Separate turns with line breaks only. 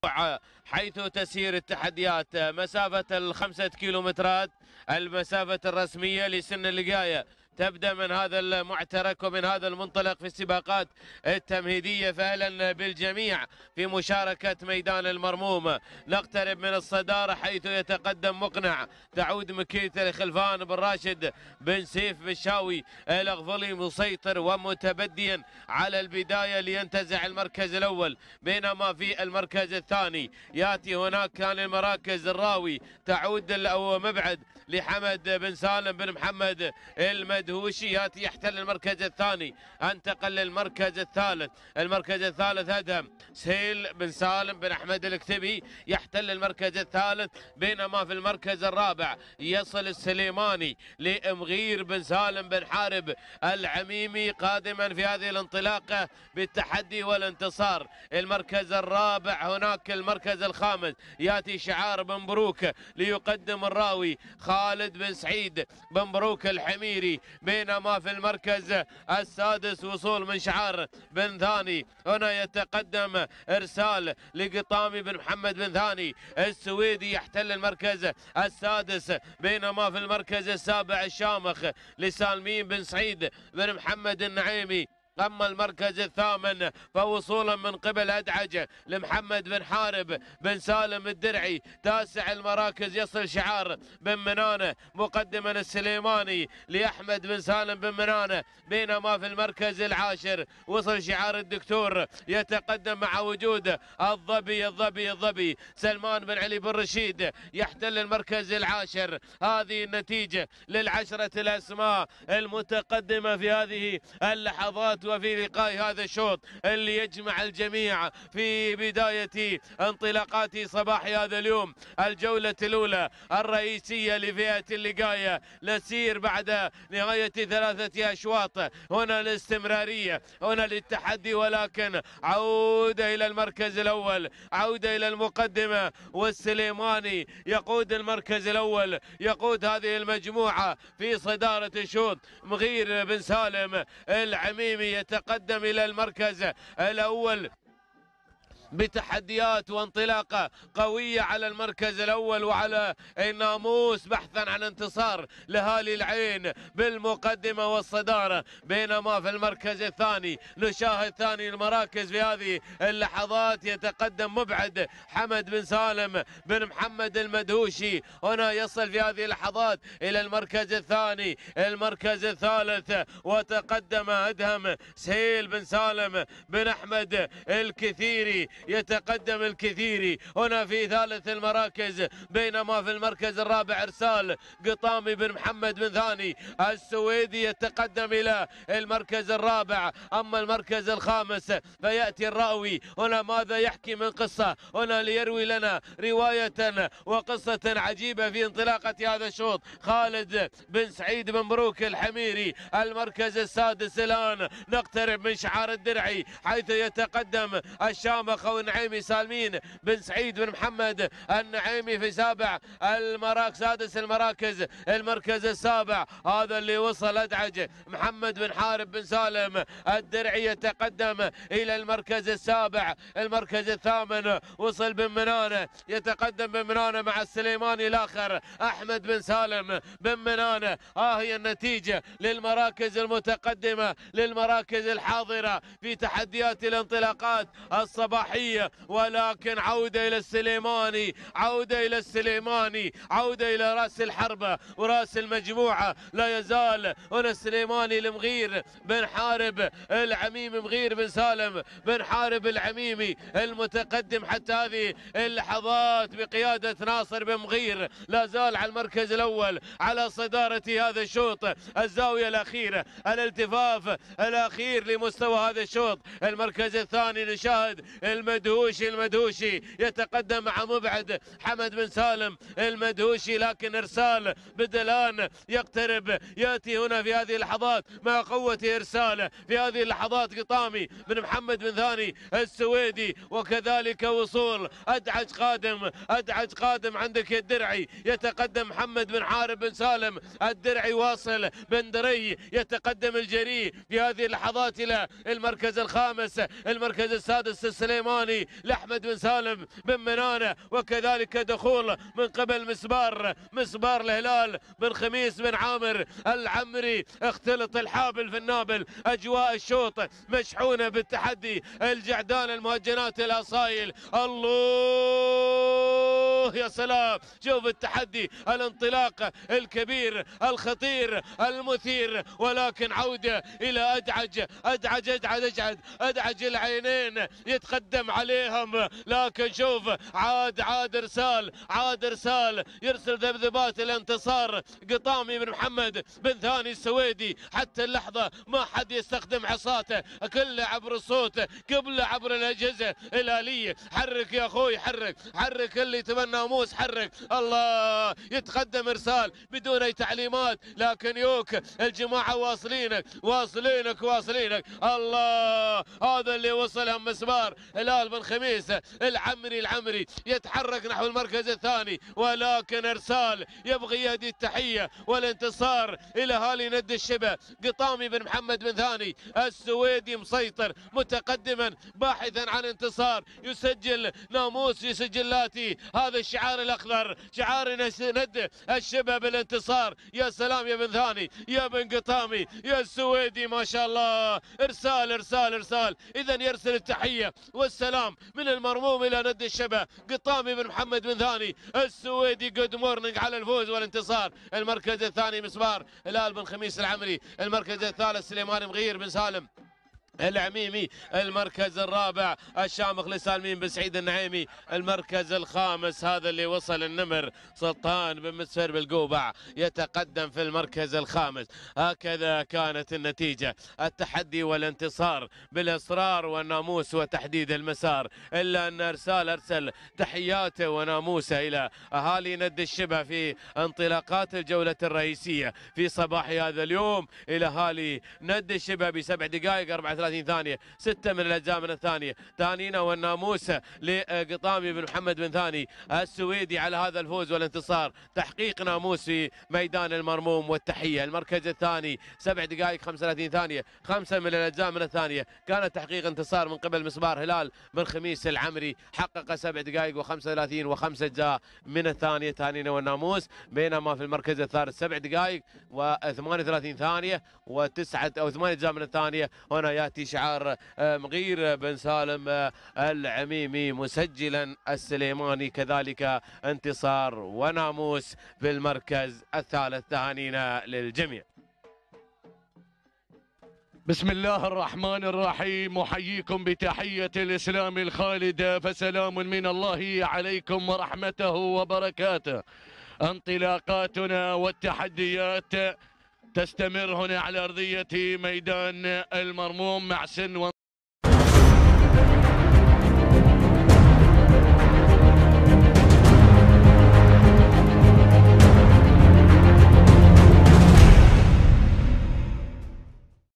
حيث تسير التحديات مسافة ال5 كيلومترات، المسافة الرسمية لسن اللقاية تبدأ من هذا المعترك ومن هذا المنطلق في السباقات التمهيدية. فأهلا بالجميع في مشاركة ميدان المرموم. نقترب من الصدارة حيث يتقدم مقنع، تعود مكيتة لخلفان بن راشد بن سيف بالشاوي الأغفلي مسيطر ومتبديا على البداية لينتزع المركز الأول، بينما في المركز الثاني يأتي هناك كان المراكز الراوي تعود أو مبعد لحمد بن سالم بن محمد المدهوشي ياتي يحتل المركز الثاني، انتقل للمركز الثالث. المركز الثالث هدم سهيل بن سالم بن احمد الكتبي يحتل المركز الثالث، بينما في المركز الرابع يصل السليماني لمغير بن سالم بن حارب العميمي قادما في هذه الانطلاقه بالتحدي والانتصار. المركز الرابع هناك المركز الخامس ياتي شعار بن بروك ليقدم الراوي خالد بن سعيد بن بروك الحميري، بينما في المركز السادس وصول من شعار بن ثاني. هنا يتقدم ارسال لقطامي بن محمد بن ثاني السويدي يحتل المركز السادس، بينما في المركز السابع الشامخ لسالمين بن سعيد بن محمد النعيمي. أما المركز الثامن فوصولا من قبل أدعج لمحمد بن حارب بن سالم الدرعي. تاسع المراكز يصل شعار بن منانة مقدما السليماني لأحمد بن سالم بن منانة، بينما في المركز العاشر وصل شعار الدكتور يتقدم مع وجود الظبي سلمان بن علي بن رشيد يحتل المركز العاشر. هذه النتيجة للعشرة الأسماء المتقدمة في هذه اللحظات وفي لقاء هذا الشوط اللي يجمع الجميع في بداية انطلاقات صباح هذا اليوم. الجولة الأولى الرئيسية لفئة اللقاية، نسير بعد نهاية 3 أشواط. هنا الاستمرارية، هنا للتحدي، ولكن عودة إلى المركز الأول، عودة إلى المقدمة، والسليماني يقود المركز الأول، يقود هذه المجموعة في صدارة الشوط. مغير بن سالم العميمي يتقدم إلى المركز الأول بتحديات وانطلاقة قوية على المركز الأول وعلى الناموس بحثا عن انتصار لهالي العين بالمقدمة والصدارة. بينما في المركز الثاني نشاهد ثاني المراكز في هذه اللحظات يتقدم مبعد حمد بن سالم بن محمد المدهوشي، هنا يصل في هذه اللحظات إلى المركز الثاني. المركز الثالث وتقدم أدهم سهيل بن سالم بن أحمد الكثيري، يتقدم الكثيري هنا في ثالث المراكز. بينما في المركز الرابع ارسال قطامي بن محمد بن ثاني السويدي يتقدم الى المركز الرابع. اما المركز الخامس فياتي الراوي، هنا ماذا يحكي من قصه، هنا ليروي لنا روايه وقصه عجيبه في انطلاقه هذا الشوط. خالد بن سعيد بن بروك الحميري. المركز السادس الان نقترب من شعار الدرعي حيث يتقدم الشامخ والنعيمي سالمين بن سعيد بن محمد النعيمي في سادس المراكز. المركز السابع هذا اللي وصل أدعج محمد بن حارب بن سالم الدرعي يتقدم إلى المركز السابع. المركز الثامن وصل بن منانة، يتقدم بن منانة مع السليماني الآخر أحمد بن سالم بن منانة. هي النتيجة للمراكز المتقدمة، للمراكز الحاضرة في تحديات الانطلاقات الصباحية. ولكن عودة إلى السليماني، عودة إلى السليماني، عودة إلى رأس الحربة ورأس المجموعة. لا يزال هنا السليماني لمغير بن حارب العميمي، مغير بن سالم بن حارب العميمي المتقدم حتى هذه اللحظات بقيادة ناصر بن مغير، لا زال على المركز الأول على صدارة هذا الشوط. الزاوية الأخيرة، الالتفاف الأخير لمستوى هذا الشوط. المركز الثاني نشاهد المدهوشي يتقدم مع مبعد حمد بن سالم المدهوشي، لكن ارسال بدلان يقترب، ياتي هنا في هذه اللحظات مع قوة ارساله في هذه اللحظات قطامي بن محمد بن ثاني السويدي، وكذلك وصول ادعج قادم عندك الدرعي، يتقدم محمد بن حارب بن سالم الدرعي، واصل بن دري يتقدم الجري في هذه اللحظات الى المركز الخامس. المركز السادس السليماني السليماني لأحمد بن سالم بن منانة، وكذلك دخول من قبل مسبار الهلال بن خميس بن عامر العمري. اختلط الحابل في النابل، أجواء الشوط مشحونة بالتحدي، الجعدان المهجنات الأصايل. الله يا سلام، شوف التحدي، الانطلاق الكبير الخطير المثير، ولكن عودة إلى أدعج العينين يتقدم عليهم. لكن شوف عاد إرسال يرسل ذبذبات الانتصار. قطامي بن محمد بن ثاني السويدي حتى اللحظة ما حد يستخدم عصاته، كله عبر الصوت، قبله عبر الأجهزة الآلية. حرك يا أخوي، حرك اللي تبنى ناموس، حرك. الله، يتقدم إرسال بدون أي تعليمات، لكن يوك الجماعة واصلينك. الله، هذا اللي وصلهم مسبار هلال بن خميس العمري يتحرك نحو المركز الثاني، ولكن إرسال يبغي يهدي التحية والانتصار إلى أهالي ند الشبه. قطامي بن محمد بن ثاني السويدي مسيطر متقدما باحثا عن انتصار، يسجل ناموس في سجلاتي هذا الشعار الأخضر، شعار ند الشبه بالانتصار. يا سلام يا بن ثاني، يا بن قطامي، يا السويدي، ما شاء الله. إرسال إذا يرسل التحية والسلام من المرموم إلى ند الشبه. قطامي بن محمد بن ثاني السويدي، جود مورنينج على الفوز والانتصار. المركز الثاني مسبار هلال بن خميس العمري، المركز الثالث سليمان مغير بن سالم العميمي، المركز الرابع الشامخ لسالمين بن سعيد النعيمي، المركز الخامس هذا اللي وصل النمر سلطان بن مسفر بالقوبع يتقدم في المركز الخامس. هكذا كانت النتيجة، التحدي والانتصار بالإصرار والناموس وتحديد المسار، إلا أن أرسل تحياته وناموسه إلى أهالي ند الشبه في انطلاقات الجولة الرئيسية في صباح هذا اليوم، إلى أهالي ند الشبه ب7 دقائق 34 ثانية 6 من الأجزاء من الثانية. تهانينا والناموس لقطامي بن محمد بن ثاني السويدي على هذا الفوز والانتصار، تحقيق ناموس في ميدان المرموم والتحية. المركز الثاني 7 دقائق 35 ثانية 5 من الأجزاء من الثانية، كان تحقيق انتصار من قبل مسبار هلال بن خميس العمري، حقق 7 دقائق و35 و5 أجزاء من الثانية. تهانينا والناموس. بينما في المركز الثالث 7 دقائق و38 ثانية و9 أو 8 أجزاء من الثانية. هنا يأتي شعار مغير بن سالم العميمي مسجلا السليماني، كذلك انتصار وناموس في المركز الثالث. تهانينا للجميع.
بسم الله الرحمن الرحيم، أحييكم بتحية الإسلام الخالدة، فسلام من الله عليكم ورحمته وبركاته. انطلاقاتنا والتحديات تستمر هنا على أرضية ميدان المرموم مع سن